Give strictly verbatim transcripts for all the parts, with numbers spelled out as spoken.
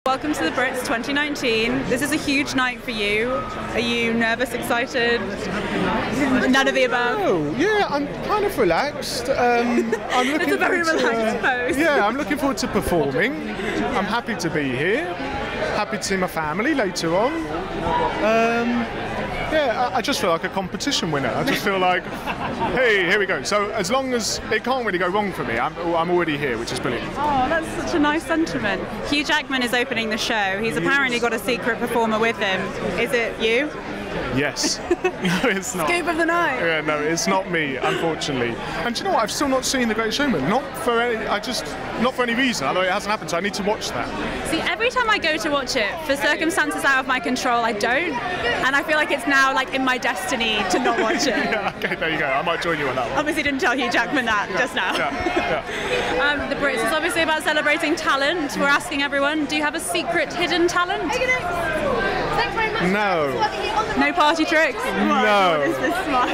welcome to the Brits twenty nineteen. This is a huge night for you. Are you nervous, excited? None of the above? Oh, yeah, I'm kind of relaxed. Um, I'm looking it's a very forward relaxed to, uh, pose. Yeah, I'm looking forward to performing. I'm happy to be here. Happy to see my family later on. Um, Yeah, I just feel like a competition winner. I just feel like, hey, here we go. So as long as it can't really go wrong for me, I'm, I'm already here, which is brilliant. Oh, that's such a nice sentiment. Hugh Jackman is opening the show. He's apparently got a secret performer with him. Is it you? Yes. No, it's not. Scoop of the night. Yeah, no, it's not me, unfortunately. And do you know what? I've still not seen The Great Showman. Not for any, I just, not for any reason. Although it hasn't happened, so I need to watch that. See, every time I go to watch it, for circumstances out of my control, I don't. And I feel like it's now like in my destiny to not watch it. Yeah, okay, there you go. I might join you on that one. Obviously didn't tell Hugh Jackman that yeah, just now. Yeah, yeah. Um, the Brits is obviously about celebrating talent. We're asking everyone, do you have a secret hidden talent? Thanks very much. No. No party tricks? No. What is this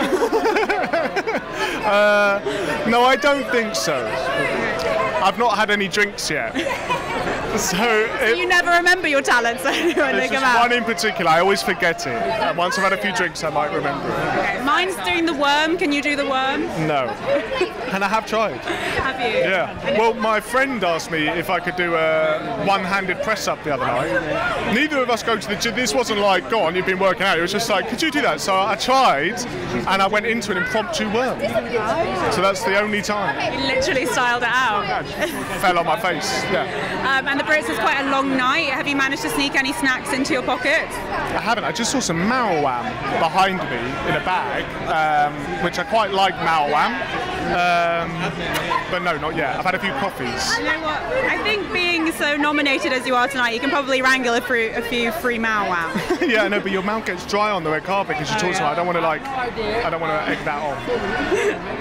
smile? uh, no, I don't think so. I've not had any drinks yet. So, it, you never remember your talents when they there's come just out? one in particular, I always forget it. And once I've had a few drinks, I might remember it. Okay. Mine's doing the worm. Can you do the worm? No. And I have tried. Have you? Yeah. Well, my friend asked me if I could do a one-handed press-up the other night. Neither of us go to the gym. This wasn't like, go on, you've been working out. It was just like, could you do that? So I tried, and I went into an impromptu worm. So that's the only time. You literally styled it out. Yeah, fell on my face. Yeah. Um, and the Brits is quite a long night. Have you managed to sneak any snacks into your pockets? I haven't. I just saw some Malwam behind me in a bag, um, which I quite like Malwam. Um, but no, not yet. I've had a few coffees. You know what? I think being so nominated as you are tonight, you can probably wrangle a, fruit, a few free Malwam. Yeah, no, but your mouth gets dry on the red carpet because you Oh, talk yeah. to me. I don't want to like, I don't want to egg that on.